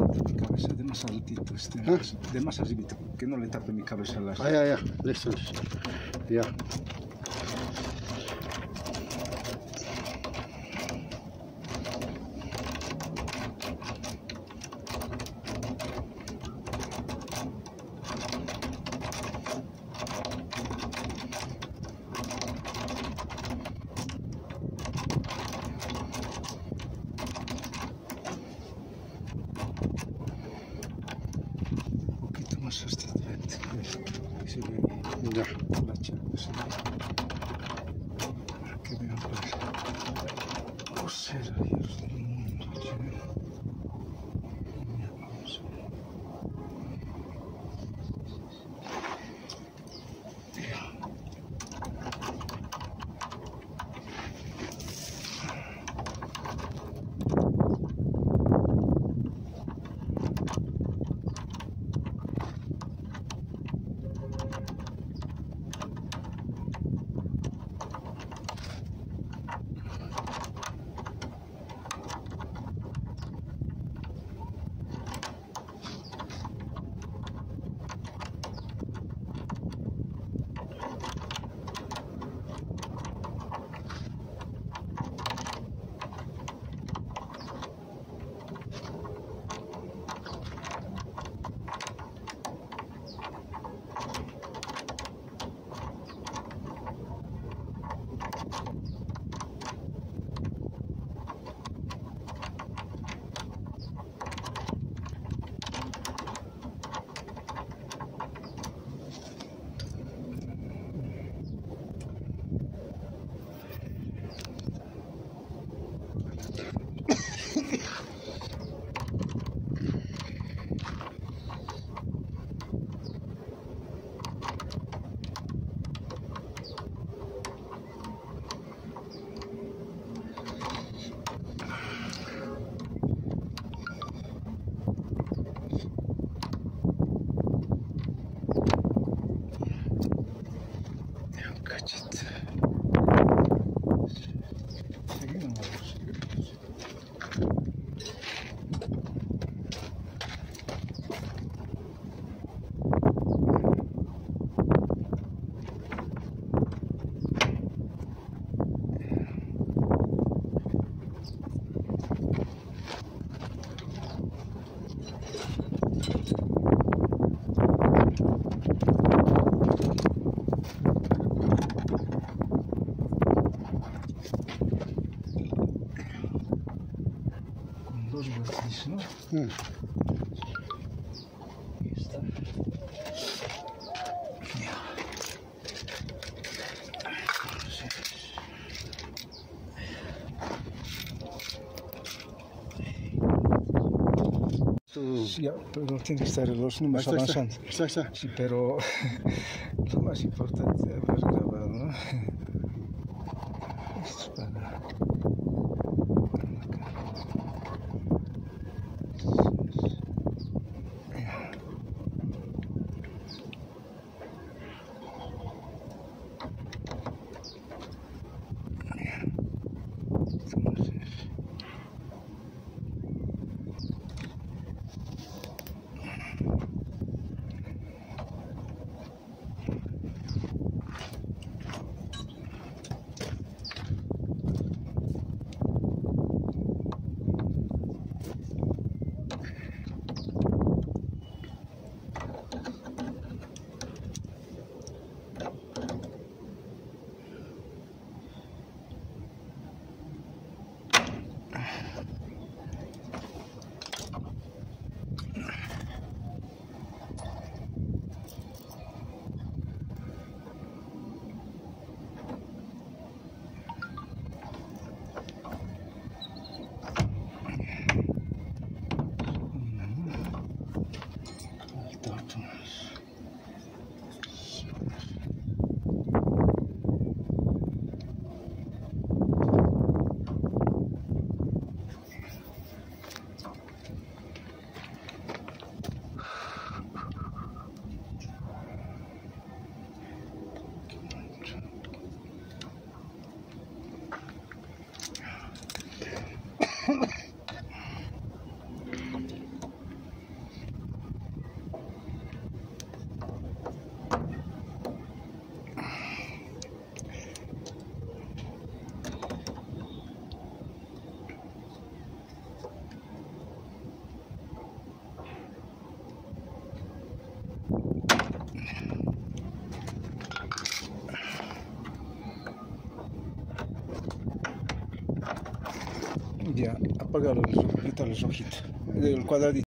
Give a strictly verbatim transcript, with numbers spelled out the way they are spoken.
Mi cabeza de más altito, este, ¿Ah? de más arribito, que no le tape mi cabeza a la... Ah, ya, ya, listo, listo. Ya. Más hasta adelante, que se ve Ya. la chapa, se ve. Que vean pues coseras del mundo. Dos vueltas, ¿no? Mm. Ahí está. Ya. Sí, ya, pero tiene que estar los números Está, avanzando. está, está, está. Sí, pero lo más importante es haber grabado, ¿no? Esto es para... Apágalo el, ahorita el rojito, el cuadradito.